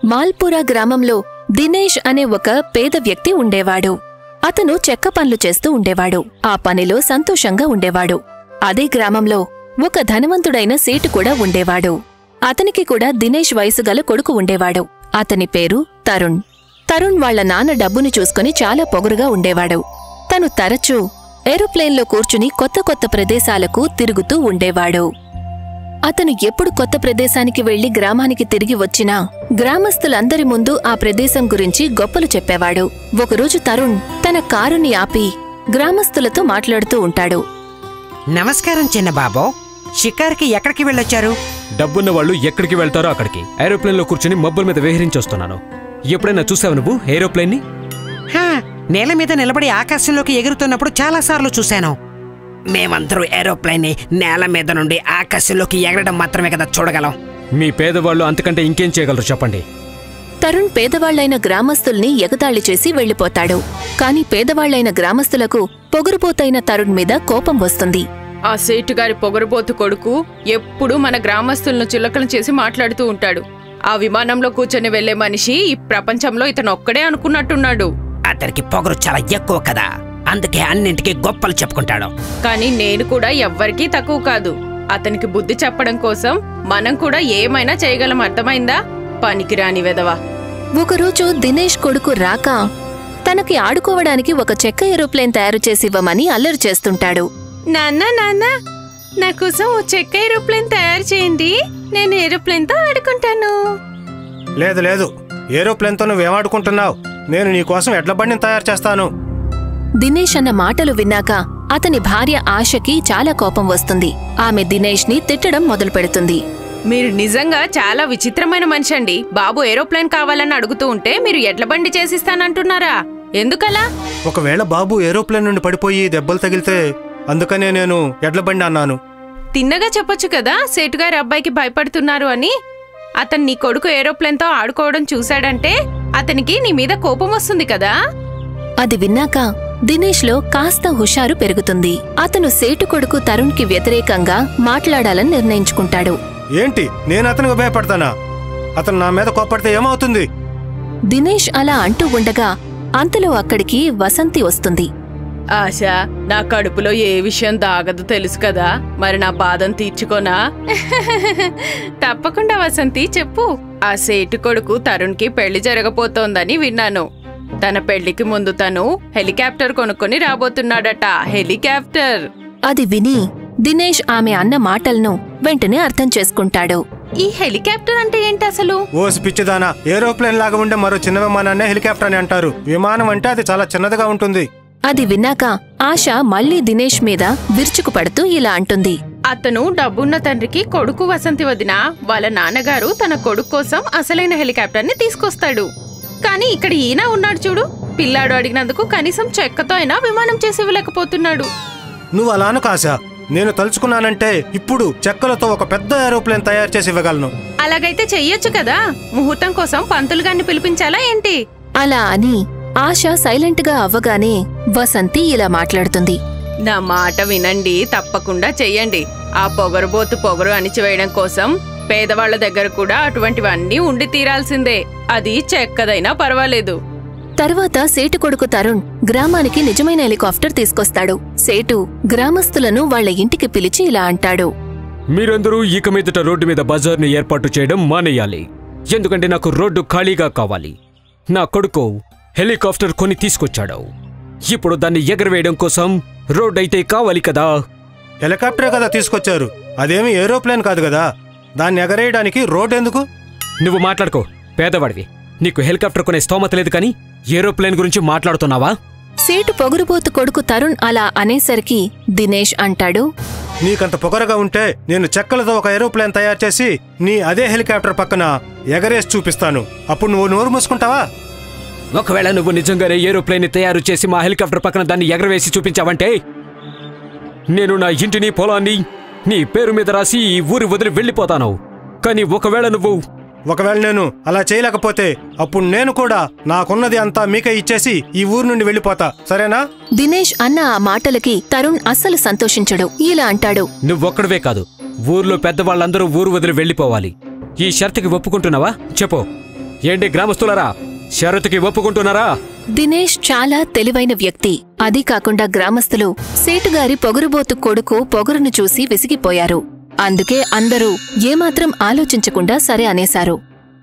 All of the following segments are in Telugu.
మాల్పురా గ్రామంలో దినేష్ అనే ఒక పేద వ్యక్తి ఉండేవాడు. అతను చెక్క పనులు చేస్తూ ఉండేవాడు. ఆ పనిలో సంతోషంగా ఉండేవాడు. అదే గ్రామంలో ఒక ధనవంతుడైన సేటు కూడా ఉండేవాడు. అతనికి కూడా దినేష్ వయసుగల కొడుకు ఉండేవాడు. అతని పేరు తరుణ్. తరుణ్ వాళ్ల నాన్న డబ్బుని చూసుకుని చాలా పొగరుగా ఉండేవాడు. తను తరచూ ఏరోప్లేన్లో కూర్చుని కొత్త కొత్త ప్రదేశాలకు తిరుగుతూ ఉండేవాడు. అతను ఎప్పుడు కొత్త ప్రదేశానికి వెళ్లి గ్రామానికి తిరిగి వచ్చినా గ్రామస్తులందరి ముందు ఆ ప్రదేశం గురించి గొప్పలు చెప్పేవాడు. ఒకరోజు తరుణ్ తన కారుని ఆపి గ్రామస్తులతో మాట్లాడుతూ ఉంటాడు. నమస్కారం చిన్నబాబు, షికార్కి ఎక్కడికి వెళ్ళొచ్చారు? డబ్బున్న వాళ్ళు ఎక్కడికి వెళ్తారో అక్కడికి. ఏరోప్లేన్లో కూర్చుని మబ్బుల మీద విహరించొస్తున్నాను. ఎప్పుడైనా చూసావు నువ్వు ఏరోప్లేన్ని? నేల మీద నిలబడి ఆకాశంలోకి ఎగురుతున్నప్పుడు చాలాసార్లు చూశాను. మేమందరూ ఏరోప్లేన్ని నేల మీద నుండి ఆకాశంలోకి ఎగరడం మాత్రమే కదా చూడగలం. మీ పేదవాళ్ళు అంతకంటే ఇంకేం చేయగలరు చెప్పండి? తరుణ్ పేదవాళ్లైన గ్రామస్తుల్ని ఎగతాళి చేసి వెళ్లిపోతాడు. కాని పేదవాళ్లైన గ్రామస్తులకు పొగరుబోతైన తరుణ్ మీద కోపం వస్తుంది. ఆ సేటుగారి పొగరుబోతు కొడుకు ఎప్పుడూ మన గ్రామస్తులను చులకన చేసి మాట్లాడుతూ ఉంటాడు. ఆ విమానంలో కూర్చొని వెళ్లే మనిషి ఈ ప్రపంచంలో ఇతను ఒక్కడే అనుకున్నట్టున్నాడు. అతనికి పొగరు చాలా ఎక్కువ కదా, అందుకే అన్నింటికీ గొప్పలు చెప్పుకుంటాడు. కానీ నేను కూడా ఎవ్వరికీ తక్కువ కాదు. అతనికి బుద్ధి చెప్పడం కోసం మనం కూడా ఏమైనా చేయగలం, అర్థమైందా? పనికిరాని వెదవా. ఒకరోజు దినేష్ కొడుకు రాక తనకి ఆడుకోవడానికి ఒక చెక్క ఏరోప్లేన్ తయారు చేసివ్వమని అల్లరి చేస్తుంటాడు. నాన్న నాన్న, నా కోసం ఓ చెక్క ఏరోప్లేన్ తయారు చేయండి, నేను ఏరోప్లేన్తో ఆడుకుంటాను. లేదు లేదు, ఏరోప్లేన్తో నువ్వేమాడుకుంటున్నావు? నేను నీకోసం ఎడ్ల బండిని తయారు చేస్తాను. దినేష్ అన్న మాటలు విన్నాక అతని భార్య ఆశకి చాలా కోపం వస్తుంది. ఆమె దినేష్ ని తిట్టడం మొదలు పెడుతుంది. మీరు నిజంగా చాలా విచిత్రమైన మనిషి అండి. బాబు ఏరోప్లేన్ కావాలని అడుగుతూ ఉంటే మీరు ఎడ్ల బండి చేసిస్తానంటున్నారా? ఎందుకలా? ఒకవేళ బాబు ఏరోప్లేన్ నుండి పడిపోయి దెబ్బలు తగిలితే అందుకనే నేను ఎడ్ల బండి అన్నాను. తిన్నగా చెప్పొచ్చు కదా, సేటుగారి అబ్బాయికి భయపడుతున్నారు అని. అతను నీ కొడుకు ఏరోప్లేన్తో ఆడుకోవడం చూశాడంటే అతనికి నీ మీద కోపం వస్తుంది కదా. అది విన్నాక దినేష్లో కాస్త హుషారు పెరుగుతుంది. అతను సేటు కొడుకు తరుణ్కి వ్యతిరేకంగా మాట్లాడాలని నిర్ణయించుకుంటాడు. ఏంటి, నేను అతనికి భయపడతానా? అతను నా మీద కోపడితే ఏమవుతుంది? దినేష్ అలా అంటూ ఉండగా అంతలో అక్కడికి వసంతి వస్తుంది. ఆశ, నా కడుపులో ఏ విషయం దాగదు తెలుసు కదా, మరి నా బాధను తీర్చుకోనా? తప్పకుండా వసంతి, చెప్పు. ఆ సేటు కొడుకు తరుణ్కి పెళ్లి జరగబోతోందని విన్నాను. తన పెళ్లికి ముందు తను హెలికాప్టర్ కొనుక్కొని రాబోతున్నాడట. హెలికాప్టర్. అది విని దినేష్ ఆమె అన్న మాటలను వెంటనే అర్థం చేసుకుంటాడు. ఈ హెలికాప్టర్ అంటే ఏంటి అసలు? ఓసి పిచ్చిదానా, ఏరోప్లేన్ లాగా ఉండే మరో చిన్న విమానాన్నే హెలికాప్టర్ అని అంటారు. విమానం అంటే అది చాలా చిన్నదిగా ఉంటుంది. అది విన్నాక ఆశ మళ్లీ దినేష్ మీద విరుచుకుపడుతూ ఇలా అంటుంది. అతను డబ్బున్న తండ్రికి కొడుకు వసంతి వదిన. వాళ్ళ నాన్నగారు తన కొడుకు కోసం అసలైన హెలికాప్టర్ ని తీసుకొస్తాడు. కానీ ఇక్కడ ఈయన ఉన్నాడు చూడు, పిల్లాడు అడిగినందుకు కనీసం చెక్కతో అయినా విమానం చేసి ఇవ్వలేకపోతున్నాడు. నువ్వు అలాను కాశా, నేను తలుచుకున్నానంటే ఇప్పుడు చెక్కలతో ఒక పెద్ద ఏరోప్లేన్ తయారు చేసి ఇవ్వగలను. అలాగైతే చెయ్యొచ్చు కదా, ముహూర్తం కోసం పంతులు గారిని పిలిపించాలా ఏంటి? అలా అని ఆశ సైలెంట్ గా అవ్వగానే వసంతి ఇలా మాట్లాడుతుంది. నా మాట వినండి, తప్పకుండా చెయ్యండి. ఆ పొగరుబోతు పొగరు అణిచివేయడం కోసం పేదవాళ్ల దగ్గర కూడా అటువంటివన్నీ ఉండి తీరాల్సిందే. అది చెక్కదైనా పర్వాలేదు. తర్వాత సేటు కొడుకు తరుణ్ గ్రామానికి నిజమైన హెలికాప్టర్ తీసుకొస్తాడు. సేటు గ్రామస్తులను వాళ్ల ఇంటికి పిలిచి ఇలా అంటాడు. మీరందరూ ఇక మీదట రోడ్డు మీద బజార్ని ఏర్పాటు చేయడం మానేయాలి. ఎందుకంటే నాకు రోడ్డు ఖాళీగా కావాలి. నా కొడుకు హెలికాప్టర్ కొని తీసుకొచ్చాడు. ఇప్పుడు దాన్ని ఎగరవేయడం కోసం రోడ్ అయితే కావాలి కదా. హెలికాప్టరే కదా తీసుకొచ్చారు, అదేమి ఏరోప్లేన్ కాదు కదా. దాన్ని ఎగరేయడానికి రోడ్ ఎందుకు? నువ్వు మాట్లాడుకో, పేదవాడివి. నీకు హెలికాప్టర్ కొనే స్తోమత లేదు కానీ ఏరోప్లేన్ గురించి మాట్లాడుతున్నావా? సేటు పొగరుబోతు కొడుకు తరుణ్ అలా అనేసరికి దినేష్ అంటాడు. నీకంత పొగరగా ఉంటే నేను చెక్కలతో ఒక ఏరోప్లేన్ తయారు చేసి నీ అదే హెలికాప్టర్ పక్కన ఎగరేసి చూపిస్తాను. అప్పుడు నువ్వు నోరు మూసుకుంటావా? ఒకవేళ నువ్వు నిజంగానే ఏరోప్లేన్ ని తయారు చేసి మా హెలికాప్టర్ పక్కన దాన్ని ఎగరవేసి చూపించావంటే నేను నా ఇంటిని పొలాన్ని నీ పేరు మీద రాసి ఈ ఊరి వదిలి వెళ్ళిపోతాను. కానీ ఒకవేళ నేను అలా చేయలేకపోతే అప్పుడు నేను కూడా నాకున్నది అంతా మీకే ఇచ్చేసి ఈ ఊరు నుండి వెళ్ళిపోతా, సరేనా? దినేష్ అన్న ఆ మాటలకి తరుణ్ అస్సలు సంతోషించడు. ఇలా అంటాడు. నువ్వొక్కడవే కాదు, ఊర్లో పెద్దవాళ్ళందరూ ఊరు వదిలి వెళ్ళిపోవాలి. ఈ షరతుకి ఒప్పుకుంటున్నావా చెప్పు? ఏంటి గ్రామస్తులారా, షరతుకి ఒప్పుకుంటున్నారా? దినేష్ చాలా తెలివైన వ్యక్తి. అదీ కాకుండా గ్రామస్తులు సేటుగారి పొగరుబోతు కొడుకు పొగరును చూసి విసిగిపోయారు. అందుకే అందరూ ఏమాత్రం ఆలోచించకుండా సరే అనేశారు.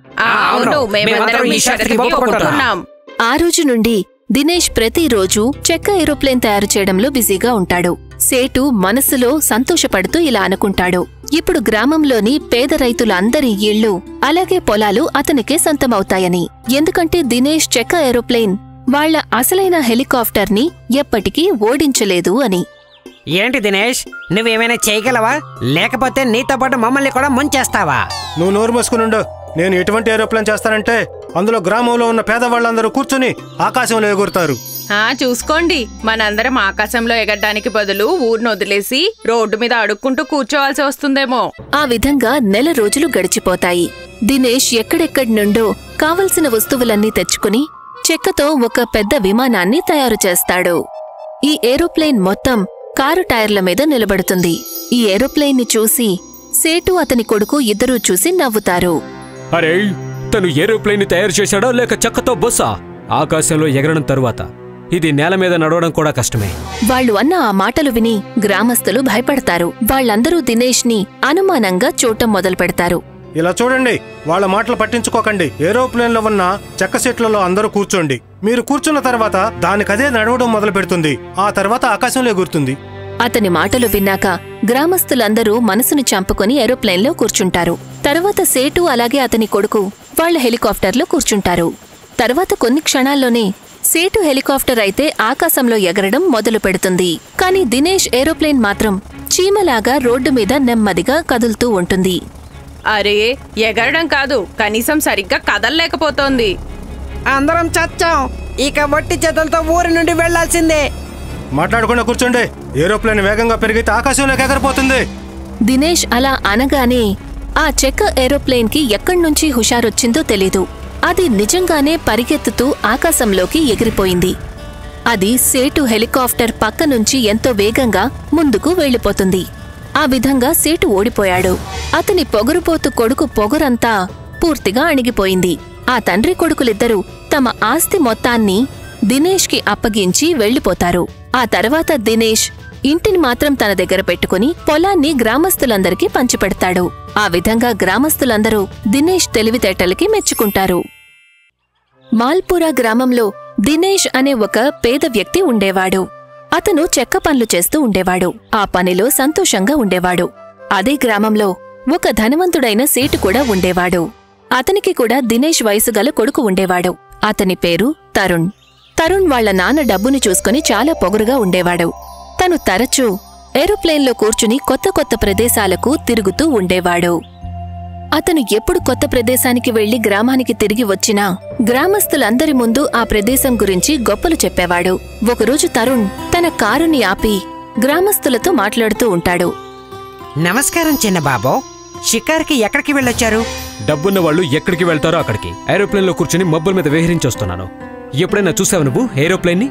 అవును, మేమందరం ఈ షరతుకి ఒప్పుకుంటున్నాం. ఆ రోజు నుండి దినేష్ ప్రతిరోజు చెక్క ఏరోప్లేన్ తయారు చేయడంలో బిజీగా ఉంటాడు. సేటు మనసులో సంతోషపడుతూ ఇలా అనుకుంటాడు, ఇప్పుడు గ్రామంలోని పేద రైతులందరి ఇళ్ళు అలాగే పొలాలు అతనికే సొంతమవుతాయని. ఎందుకంటే దినేష్ చెక్క ఏరోప్లేన్ వాళ్ల అసలైన హెలికాప్టర్ని ఎప్పటికీ ఓడించలేదు అని. ఏంటి దినేష్, నువ్వేమైనా చేయగలవా? లేకపోతే నీతో పాటు మమ్మల్ని కూడా ముంచేస్తావా? నువ్వు నోరు మూసుకునుండు. నేను ఎటువంటి ఏరోప్లేన్ చేస్తానంటే అందులో గ్రామంలో ఉన్న పేదవాళ్ళందరూ కూర్చుని ఆకాశంలో ఎగురుతారు. చూసుకోండి, మనందరం ఆకాశంలో ఎగరడానికి బదులు ఊరిని వదిలేసి రోడ్డు మీద అడుక్కుంటూ కూర్చోవాల్సి వస్తుందేమో. ఆ విధంగా నెల రోజులు గడిచిపోతాయి. దినేష్ ఎక్కడెక్కడి నుండో కావలసిన వస్తువులన్నీ తెచ్చుకుని చెక్కతో ఒక పెద్ద విమానాన్ని తయారు చేస్తాడు. ఈ ఏరోప్లేన్ మొత్తం కారు టైర్ల మీద నిలబడుతుంది. ఈ ఏరోప్లేన్ని చూసి సేటు అతని కొడుకు ఇద్దరూ చూసి నవ్వుతారు. అరే, తను ఏరోప్లేన్ ని తయారు చేశాడా లేక చెక్కతో బొస్సా? ఆకాశంలో ఎగరడం తరువాత ఇది నేల మీద నడవడం కూడా కష్టమే. వాళ్లు అన్న ఆ మాటలు విని గ్రామస్తులు భయపడతారు. వాళ్లందరూ దినేష్ ని అనుమానంగా చూడటం మొదలు పెడతారు. ఇలా చూడండి, వాళ్ళ మాటలు పట్టించుకోకండి. ఏరోప్లేన్ లో ఉన్న చెక్క సీట్లలో అందరూ కూర్చోండి. మీరు కూర్చున్న తర్వాత దానికదే నడవడం మొదలు పెడుతుంది. ఆ తర్వాత ఆకాశంలో ఎగురుతుంది. అతని మాటలు విన్నాక గ్రామస్తులందరూ మనసును చంపుకొని ఏరోప్లేన్లో కూర్చుంటారు. తర్వాత సేటు అలాగే అతని కొడుకు వాళ్ల హెలికాప్టర్లో కూర్చుంటారు. తర్వాత కొన్ని క్షణాల్లోనే సేటు హెలికాప్టర్ అయితే ఆకాశంలో ఎగరడం మొదలు పెడుతుంది. కాని దినేష్ ఏరోప్లేన్ మాత్రం చీమలాగా రోడ్డు మీద నెమ్మదిగా కదులుతూ ఉంటుంది. అరే, ఎగరడం కాదు, కనీసం సరిగ్గా కదల్లేకపోతోంది. అందరం చచ్చాం. ఇక వట్టి చేతులతో ఊరి నుండి వెళ్లాల్సిందే. మాట్లాడకుండా కూర్చోండి. ఏరోప్లేన్ వేగంగా పెరిగితే ఆకాశంలోకి ఎగరిపోతుంది. దినేష్ అలా అనగానే ఆ చెక్క ఏరోప్లేన్ కి ఎక్కడ్నుంచి హుషారొచ్చిందో తెలీదు. అది నిజంగానే పరిగెత్తుతూ ఆకాశంలోకి ఎగిరిపోయింది. అది సేటు హెలికాప్టర్ పక్క నుంచి ఎంతో వేగంగా ముందుకు వెళ్లిపోతుంది. ఆ విధంగా సేటు ఓడిపోయాడు. అతని పొగరుపోతు కొడుకు పొగరంతా పూర్తిగా అణిగిపోయింది. ఆ తండ్రి కొడుకులిద్దరూ తమ ఆస్తి మొత్తాన్ని దినేష్ కి అప్పగించి వెళ్లిపోతారు. ఆ తర్వాత దినేష్ ఇంటిని మాత్రం తన దగ్గర పెట్టుకుని పొలాన్ని గ్రామస్తులందరికీ పంచిపెడతాడు. ఆ విధంగా గ్రామస్తులందరూ దినేష్ తెలివితేటలకి మెచ్చుకుంటారు. మాల్పురా గ్రామంలో దినేష్ అనే ఒక పేద వ్యక్తి ఉండేవాడు. అతను చెక్క పనులు చేస్తూ ఉండేవాడు. ఆ పనిలో సంతోషంగా ఉండేవాడు. అదే గ్రామంలో ఒక ధనవంతుడైన సేటు కూడా ఉండేవాడు. అతనికి కూడా దినేష్ వయసుగల కొడుకు ఉండేవాడు. అతని పేరు తరుణ్. తరుణ్ వాళ్ల నాన్న డబ్బుని చూసుకుని చాలా పొగరుగా ఉండేవాడు. తను తరచూ ఏరోప్లేన్లో కూర్చుని కొత్త కొత్త ప్రదేశాలకు తిరుగుతూ ఉండేవాడు. అతను ఎప్పుడు కొత్త ప్రదేశానికి వెళ్లి గ్రామానికి తిరిగి వచ్చినా గ్రామస్తులందరి ముందు ఆ ప్రదేశం గురించి గొప్పలు చెప్పేవాడు. ఒకరోజు తరుణ్ తన కారుని ఆపి గ్రామస్తులతో మాట్లాడుతూ ఉంటాడు. నమస్కారం చిన్నబాబు, షికార్కి ఎక్కడికి వెళ్ళొచ్చారు? డబ్బున్న వాళ్ళు ఎక్కడికి వెళ్తారో అక్కడికి. ఏరోప్లేన్లో కూర్చుని మబ్బుల మీద విహరించొస్తున్నాను. ఎప్పుడైనా చూసావు నువ్వు ఏరోప్లేన్ని?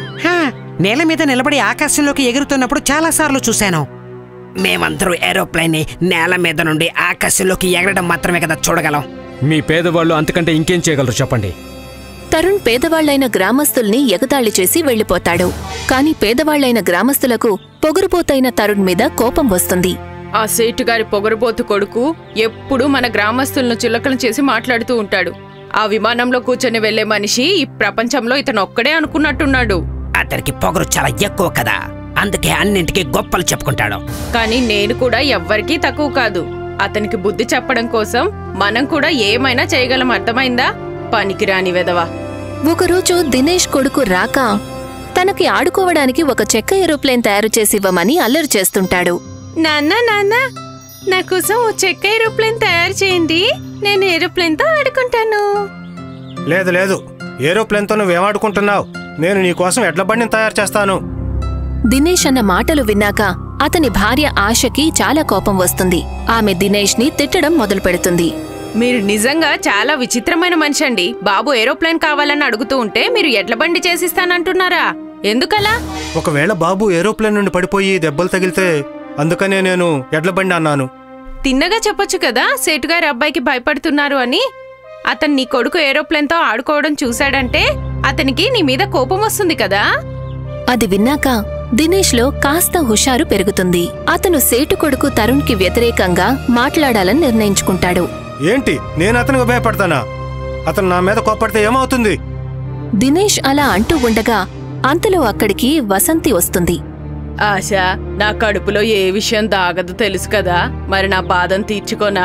నేల మీద నిలబడి ఆకాశంలోకి ఎగురుతున్నప్పుడు చాలాసార్లు చూశాను. మేమందరూ ఏరోప్లేన్ ని నేల మీద నుండి ఆకాశంలోకి ఎగరడం మాత్రమే కదా చూడగలం. మీ పేదవాళ్ళు అంతకంటే ఇంకేం చేయగలరు చెప్పండి? తరుణ్ పేదవాళ్లైన గ్రామస్తుల్ని ఎగతాళి చేసి వెళ్లిపోతాడు. కాని పేదవాళ్లైన గ్రామస్తులకు పొగరుపోతైన తరుణ్ మీద కోపం వస్తుంది. ఆ సేటుగారి పొగరుబోతు కొడుకు ఎప్పుడూ మన గ్రామస్తులను చులకన చేసి మాట్లాడుతూ ఉంటాడు. ఆ విమానంలో కూర్చొని వెళ్లే మనిషి ఈ ప్రపంచంలో ఇతను ఒక్కడే అనుకున్నట్టున్నాడు. అతనికి పొగరు చాలా ఎక్కువ కదా, అందుకే అన్నింటికీ గొప్పలు చెప్పుకుంటాడు. కానీ నేను కూడా ఎవ్వరికీ తక్కువ కాదు. అతనికి బుద్ధి చెప్పడం కోసం మనం కూడా ఏమైనా చేయగలం, అర్థమైందా? పనికిరాని వెదవా. ఒకరోజు దినేష్ కొడుకు రాక తనకి ఆడుకోవడానికి ఒక చెక్క ఏరోప్లేన్ తయారు చేసివ్వమని అల్లరి చేస్తుంటాడు. నాన్న, నా కోసం ఓ చెక్క ఏరోప్లేన్ తయారు చేయండి, నేను ఏరోప్లేన్తో ఆడుకుంటాను. లేదు లేదు, ఏరోప్లేన్తో నువ్వేమాడుకుంటున్నావు? నేను నీకోసం ఎడ్ల బండిని తయారు చేస్తాను. దినేష్ అన్న మాటలు విన్నాక అతని భార్య ఆశకి చాలా కోపం వస్తుంది. ఆమె దినేష్ ని తిట్టడం మొదలు పెడుతుంది. మీరు నిజంగా చాలా విచిత్రమైన మనిషి అండి. బాబు ఏరోప్లేన్ కావాలని అడుగుతూ ఉంటే మీరు ఎడ్ల బండి చేసిస్తానంటున్నారా? ఎందుకలా? ఒకవేళ బాబు ఏరోప్లేన్ నుండి పడిపోయి దెబ్బలు తగిలితే అందుకనే నేను ఎడ్ల బండి అన్నాను. తిన్నగా చెప్పొచ్చు కదా సేటుగారి అబ్బాయికి భయపడుతున్నారు అని. అతను నీ కొడుకు ఏరోప్లేన్తో ఆడుకోవడం చూశాడంటే అతనికి నీ మీద కోపం వస్తుంది కదా. అది విన్నాక దినేష్లో కాస్త హుషారు పెరుగుతుంది. అతను సేటు కొడుకు తరుణ్కి వ్యతిరేకంగా మాట్లాడాలని నిర్ణయించుకుంటాడు. ఏంటి, నేను అతనికి భయపడతానా? అతను నా మీద కోపడితే ఏమవుతుంది? దినేష్ అలా అంటూ ఉండగా అంతలో అక్కడికి వసంతి వస్తుంది. ఆశ, నా కడుపులో ఏ విషయం దాగదు తెలుసు కదా, మరి నా బాధను తీర్చుకోనా?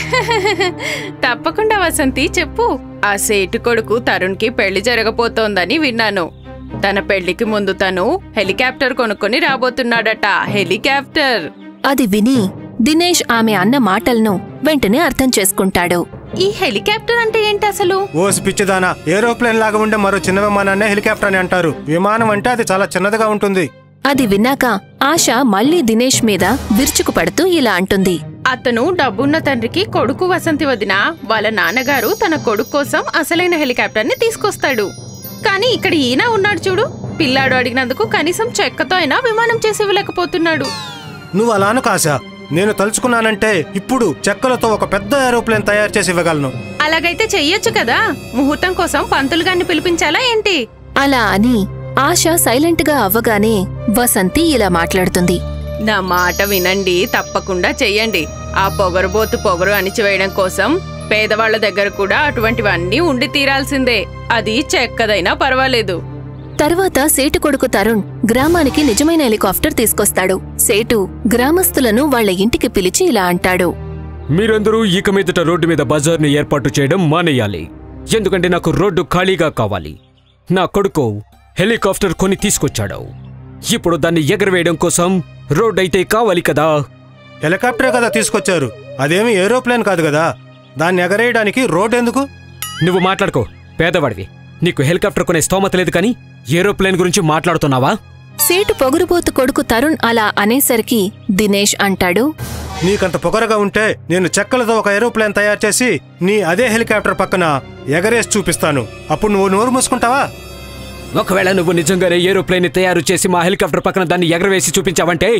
తప్పకుండా వసంతి, చెప్పు. ఆ సేటు కొడుకు తరుణ్కి పెళ్లి జరగబోతోందని విన్నాను. తన పెళ్లికి ముందు తను హెలికాప్టర్ కొనుక్కొని రాబోతున్నాడట. హెలికాప్టర్. అది విని దినేష్ ఆమె అన్న మాటలను వెంటనే అర్థం చేసుకుంటాడు. ఈ హెలికాప్టర్ అంటే ఏంటి అసలు? ఓసి పిచ్చిదానా, ఏరోప్లేన్ లాగా ఉండే మరో చిన్న విమానాన్నే హెలికాప్టర్ అని అంటారు. విమానం అంటే అది చాలా చిన్నదిగా ఉంటుంది. అది విన్నాక ఆశ మళ్లీ దినేష్ మీద విరుచుకుపడుతూ ఇలా అంటుంది. అతను డబ్బున్న తండ్రికి కొడుకు వసంతి వదిన. వాళ్ళ నాన్నగారు తన కొడుకు కోసం అసలైన హెలికాప్టర్ ని తీసుకొస్తాడు. కానీ ఇక్కడ ఈయన ఉన్నాడు చూడు, పిల్లాడు అడిగినందుకు కనీసం చెక్కతో అయినా విమానం చేసి ఇవ్వలేకపోతున్నాడు. నువ్వు అలాను కాశా, నేను తలుచుకున్నానంటే ఇప్పుడు చెక్కలతో ఒక పెద్ద ఏరోప్లేన్ తయారు చేసి ఇవ్వగలను. అలాగైతే చెయ్యొచ్చు కదా. ముహూర్తం కోసం పంతులు గారిని పిలిపించాలా ఏంటి? అలా అని ఆశ సైలెంట్ గా అవ్వగానే వసంతి ఇలా మాట్లాడుతుంది. నా మాట వినండి, తప్పకుండా చెయ్యండి. ఆ పొగరుబోతు పొగరు అణిచివేయడం కోసం పేదవాళ్ల దగ్గర కూడా అటువంటివన్నీ ఉండి తీరాల్సిందే. అది చెక్కదైనా పర్వాలేదు. తర్వాత సేటు కొడుకు తరుణ్ గ్రామానికి నిజమైన హెలికాప్టర్ తీసుకొస్తాడు. సేటు గ్రామస్తులను వాళ్ల ఇంటికి పిలిచి ఇలా అంటాడు. మీరందరూ ఇక మీదట రోడ్డు మీద బజార్ని ఏర్పాటు చేయడం మానేయాలి. ఎందుకంటే నాకు రోడ్డు ఖాళీగా కావాలి. నా కొడుకు హెలికాప్టర్ కొని తీసుకొచ్చాడు. ఇప్పుడు దాన్ని ఎగరవేయడం కోసం రోడ్ అయితే కావాలి కదా. హెలికాప్టరే కదా తీసుకొచ్చారు, అదేమి ఏరోప్లేన్ కాదు కదా. దాన్ని ఎగరేయడానికి రోడ్ ఎందుకు? నువ్వు మాట్లాడుకో, పేదవాడివి. నీకు హెలికాప్టర్ కొనే స్తోమత లేదు కానీ ఏరోప్లేన్ గురించి మాట్లాడుతున్నావా? సేటు పొగరుబోతు కొడుకు తరుణ్ అలా అనేసరికి దినేష్ అంటాడు. నీకంత పొగరగా ఉంటే నేను చెక్కలతో ఒక ఏరోప్లేన్ తయారు చేసి నీ అదే హెలికాప్టర్ పక్కన ఎగరేసి చూపిస్తాను. అప్పుడు నువ్వు నోరు మూసుకుంటావా? ఒకవేళ నువ్వు నిజంగానే ఏరోప్లేన్ ని తయారు చేసి మా హెలికాప్టర్ పక్కన దాన్ని ఎగరవేసి చూపించావంటే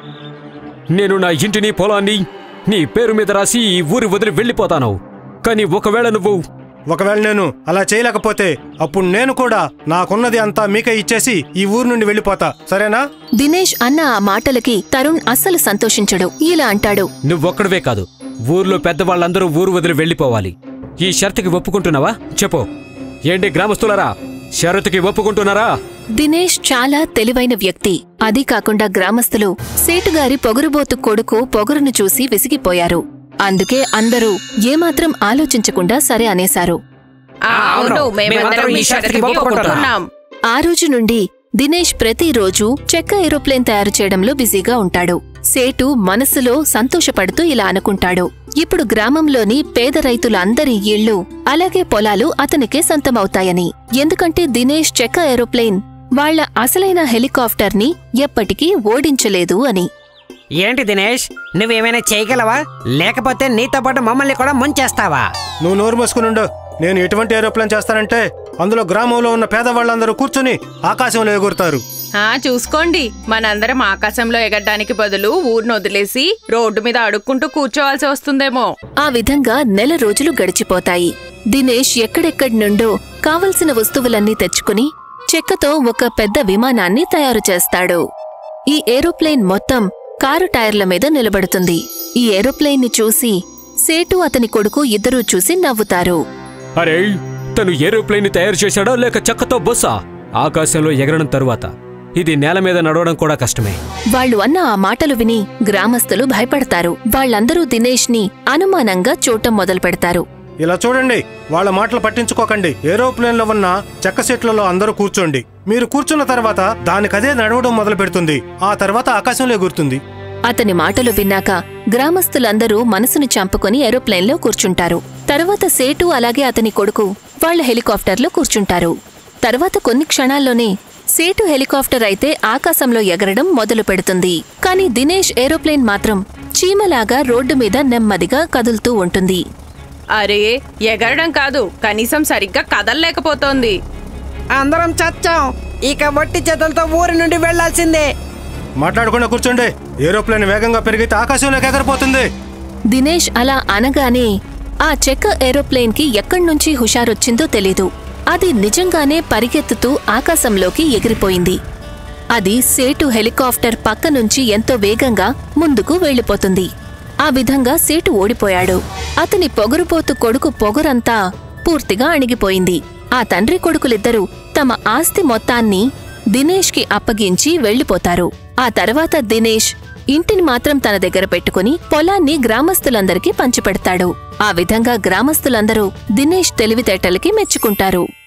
నేను నా ఇంటిని పొలాన్ని నీ పేరు మీద రాసి ఈ ఊరి వదిలి వెళ్ళిపోతాను. కానీ ఒకవేళ నేను అలా చేయలేకపోతే అప్పుడు నేను కూడా నాకున్నది అంతా మీకే ఇచ్చేసి ఈ ఊరు నుండి వెళ్ళిపోతా, సరేనా? దినేష్ అన్న ఆ మాటలకి తరుణ్ అస్సలు సంతోషించడు. ఇలా అంటాడు. నువ్వొక్కడవే కాదు, ఊర్లో పెద్దవాళ్ళందరూ ఊరు వదిలి వెళ్ళిపోవాలి. ఈ షరతుకి ఒప్పుకుంటున్నావా? చెప్పు. ఏంటి గ్రామస్తులారా, షరతుకి ఒప్పుకుంటున్నారా? దినేష్ చాలా తెలివైన వ్యక్తి. అదీ కాకుండా గ్రామస్తులు సేటుగారి పొగరుబోతు కొడుకు పొగరును చూసి విసిగిపోయారు. అందుకే అందరూ ఏమాత్రం ఆలోచించకుండా సరే అనేశారు. ఆ రోజు నుండి దినేష్ ప్రతిరోజు చెక్క ఏరోప్లేన్ తయారు చేయడంలో బిజీగా ఉంటాడు. సేటు మనసులో సంతోషపడుతూ ఇలా అనుకుంటాడు. ఇప్పుడు గ్రామంలోని పేద రైతులందరి ఇళ్లు అలాగే పొలాలు అతనికే సొంతమవుతాయని. ఎందుకంటే దినేష్ చెక్క ఏరోప్లేన్ వాళ్ల అసలైన హెలికాప్టర్ ని ఎప్పటికీ ఓడించలేదు అని. ఏంటి దినేష్, నువ్వేమైనా చేయగలవా? లేకపోతే నీతో పాటు మమ్మల్ని కూడా ముంచేస్తావా? నువ్వు నోరు మూసుకునుండు. నేను ఎటువంటి ఏరోప్లేన్ చేస్తానంటే అందులో గ్రామంలో ఉన్న పేదవాళ్ళందరూ కూర్చుని ఆకాశంలో ఎగురుతారు. చూసుకోండి, మనందరం ఆకాశంలో ఎగరడానికి బదులు ఊరిని వదిలేసి రోడ్డు మీద అడుక్కుంటూ కూర్చోవాల్సి వస్తుందేమో. ఆ విధంగా నెల రోజులు గడిచిపోతాయి. దినేష్ ఎక్కడెక్కడి నుండో కావలసిన వస్తువులన్నీ తెచ్చుకుని చెక్కతో ఒక పెద్ద విమానాన్ని తయారు చేస్తాడు. ఈ ఏరోప్లేన్ మొత్తం కారు టైర్ల మీద నిలబడుతుంది. ఈ ఏరోప్లేన్ ని చూసి సేటు అతని కొడుకు ఇద్దరూ చూసి నవ్వుతారు. అరే, తను ఏరోప్లేన్ ని తయారు చేశాడా లేక చెక్కతో బొస్సా? ఆకాశంలో ఎగరడం తరువాత ఇది నేల మీద నడవడం కూడా కష్టమే. వాళ్లు అన్న ఆ మాటలు విని గ్రామస్తులు భయపడతారు. వాళ్లందరూ దినేష్ ని అనుమానంగా చూడటం మొదలు పెడతారు. ఇలా చూడండి, వాళ్ళ మాటలు పట్టించుకోకండి. ఏరోప్లేన్ లో ఉన్న చెక్క సీట్లలో అందరూ కూర్చోండి. మీరు కూర్చున్న తర్వాత దానికదే నడవడం మొదలు పెడుతుంది. ఆ తర్వాత ఆకాశంలో ఎగురుతుంది. అతని మాటలు విన్నాక గ్రామస్తులందరూ మనసును చంపుకొని ఏరోప్లేన్లో కూర్చుంటారు. తర్వాత సేటు అలాగే అతని కొడుకు వాళ్ల హెలికాప్టర్లో కూర్చుంటారు. తర్వాత కొన్ని క్షణాల్లోనే సేటు హెలికాప్టర్ అయితే ఆకాశంలో ఎగరడం మొదలు పెడుతుంది. కాని దినేష్ ఏరోప్లేన్ మాత్రం చీమలాగా రోడ్డు మీద నెమ్మదిగా కదులుతూ ఉంటుంది. అరే, ఎగరడం కాదు, కనీసం సరిగ్గా కదల్లేకపోతోంది. అందరం చచ్చాం. ఇక వట్టి చేతులతో ఊరి నుండి వెళ్లాల్సిందే. మాట్లాడకుండా కూర్చోండి. ఏరోప్లేన్ వేగంగా పెరిగితే ఆకాశంలోకి ఎగరిపోతుంది. దినేష్ అలా అనగానే ఆ చెక్క ఏరోప్లేన్ కి ఎక్కడ్నుంచి హుషారొచ్చిందో తెలీదు. అది నిజంగానే పరిగెత్తుతూ ఆకాశంలోకి ఎగిరిపోయింది. అది సేటు హెలికాప్టర్ పక్క నుంచి ఎంతో వేగంగా ముందుకు వెళ్లిపోతుంది. ఆ విధంగా సేటు ఓడిపోయాడు. అతని పొగరుపోతు కొడుకు పొగరంతా పూర్తిగా అణిగిపోయింది. ఆ తండ్రి కొడుకులిద్దరూ తమ ఆస్తి మొత్తాన్ని దినేష్కి అప్పగించి వెళ్లిపోతారు. ఆ తర్వాత దినేష్ ఇంటిని మాత్రం తన దగ్గర పెట్టుకుని పొలాన్ని గ్రామస్తులందరికీ పంచిపెడతాడు. ఆ విధంగా గ్రామస్తులందరూ దినేష్ తెలివితేటలకి మెచ్చుకుంటారు.